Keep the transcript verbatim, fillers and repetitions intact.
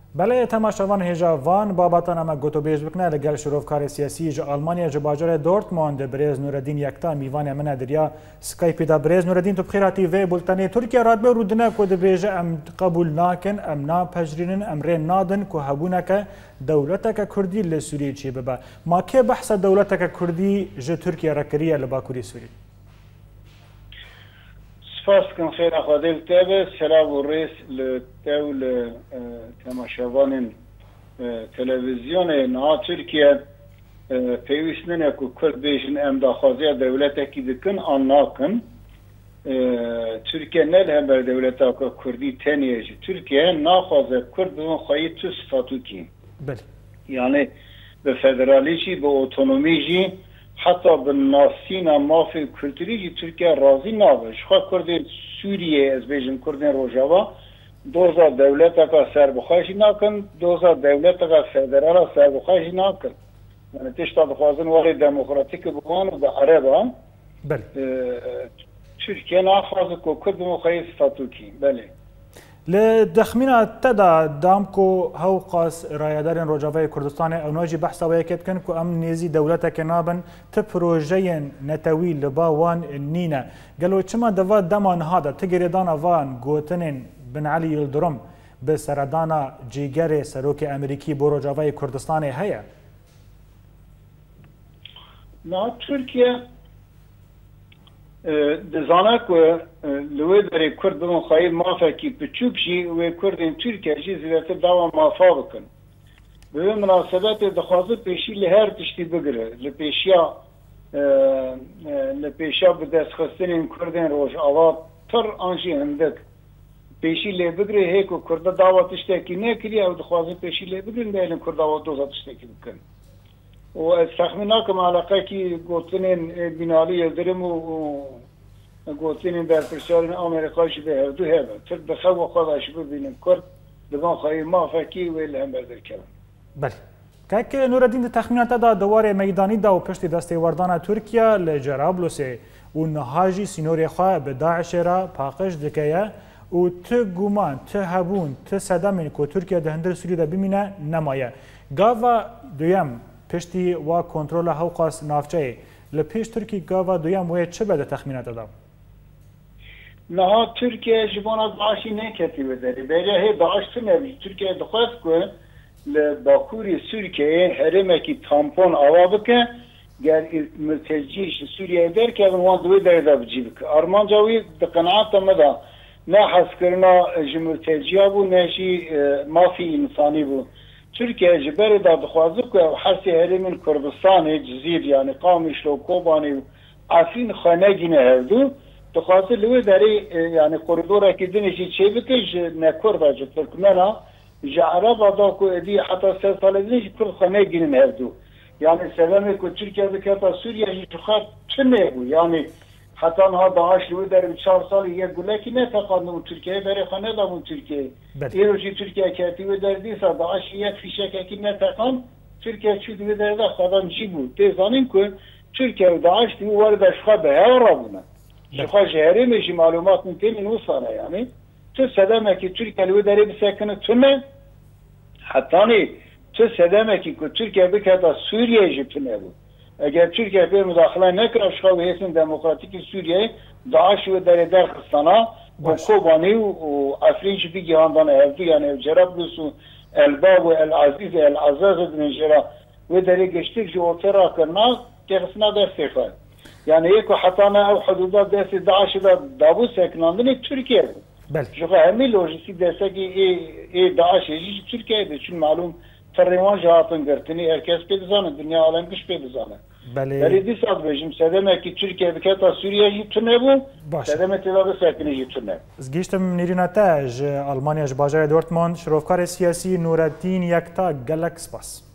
بله تماشاوان هجاوان بابتان اما گوتو بیش بکنه لگل شروفکار سیاسی جا آلمانیا جا باجار دورتموند بریز نوردین یکتا میوان من دریا سکایپی دا بریز نوردین تو بخیراتی و بولتانی ترکیه راد به رودنه کود بیج ام قبول ناکن ام نا پجرینن ام رین نادن که هبونک دولتک کردی لسوری چی ببا ما که بحث دولتک کردی جا ترکیه رکریه لباکوری سوری سپاس کن خیر اخوادل تابه سلام و ریس لتول تماشاوان تلویزیون نها ترکیه پیوستنه که کرد بیشن ام داخوازی دولت اکی دکن آن ناکن ترکیه نل هم بر دولت اکی کردی تنیه جی ترکیه ناخوازه کرد بون خواهی تو صفاتو کی بله یعنی به فدرالی جی به اوتونومی جی حتی به ناسینا مافی کلتوری جی ترکیه راضی نابش خواه کرد سوریه از بیشن کردین روژاوا دوزا دولت اکا سربخواهشی ناکن دوزا دولت اکا فدرال سربخواهشی ناکن یعنی تشتا بخوازن وقتی دموکراتیک بگوان و به عربا بله ترکیه ناخوازه که کرد بمخواهی صفاتو کی بله لدخمينا تدا دامكو هو قاس رايدارين روجافي كردستان او نوجي بحثا ويكت كن كو ام نيزي دولتك نابن تبروجين نتوي لباوان نينا قالوا چما دوا دمان هذا تجريدانا وان غوتنين بن علي يلدرم بسردانا جيجري سروك امريكي بو روجافي كردستان هيا نا تركيا دزانه که لوی داره کرد بمون خواهی مافه که بچوب شی و کردین ترکیه جی زیادت دوا مافا بکن به مناسبت دخوازه پیشی لهر تشتی بگره لپیشیا لپیشیا به دست خستین کردین روش آواد تر آنشی هندک پیشی لی بگره هیکو کرده دوا تشتی که نکری او دخوازه پیشی لی بگرن دیلن کرده آواد دوزا تشتی که بکن و استخمینه که معلقه که گوتنین بینالی یلدرم و گوتنین در پرسیارین آمریکایش به هر دو هبه تر بخوا و خودش ببینیم کرد دبان خواهی ما فکی ویل هم بردر کرد بله که نوردین تخمینات دا دوار میدانی دا و پشت دسته وردان ترکیه لجرابلس و نهاجی سینوری خواه به داعش را پاقش دکیه و ته گومان ته هبون ته صدامین که ترکیه دهندر سوری دا بمینه نمایه گاوا دویم پشتی و کنترل حقوق نافچه لپیش ترکی گاوا دویم و چه بده تخمینات داد؟ نه ترکیه جبانا داعشی نکتی بداری بیره داعش تو نبی ترکیه دخواست که لباکوری سورکیه حرمه که تامپون آوا بکه گر ملتجیش سوریه در که وان دوی در دا بجی بکه ارمان جاوی دقناعت مدا نه حس کرنا جملتجیا بو نشی مافی انسانی بو ترکیه جبر دا دخوازه که حرسی هرمین کردستان جزیر یعنی قامش و کوبانی و عفین خانه گینه هردو دخوازه لوی داری یعنی قردوره که دنشی چه بکش نکرده جا ترکمنا جا عرب دا که ادی حتی سه سال دنشی کرد خانه گینه هردو یعنی سلامه که ترکیه بکرتا سوریه جی تخواد چنه بو یعنی حتی آنها داعش لوی داری چهار سال یک گلکی نتقاندم ترکیه بری خانه دامون ترکیه ایروشی ترکیه کهتی و در دیسا داعش یک فیشک اکی نتقاند ترکیه چود و در ده خودم چی بود دیزانیم که ترکیه و داعش دیو وارد اشخوا به هر بودن اشخوا شهری میشی معلومات نتینی نوستانه یعنی تو صدامه که ترکیه لوی داری بسکنه تو نه حتی نی تو صدامه که ترکیه بکرده سوریه جبتونه بود اگر ترکیه به مداخله نکرد اشخاص و حسن دموکراتیک سوریه داعش و در درخستانا و کوبانی و افرین شبی گهاندان هردو یعنی جرابلس و الباب و العزیز العزاز نجرا و در گشتیک جو اترا کرنا تخصنا دسته خواهد یعنی یک حتانا او حدودات دست داعش دا دابو سکناندن ترکیه بود بله شوخه همین لوجستیک دسته که ای داعش هیچ ترکیه ده چون معلوم تریوان جهاتن گرتنی هرکس پیدزانه دنیا عالم کش پیدزانه بله ولی دیس از بچیم سدمه که ترکیه بکرد سوریه یتونه بود سدمه تلاقی سکنی یتونه از گیشتم نیرنا تاج آلمانیا باجار دورتموند شروفکار سیاسی نوردین یکتا گلک سپاس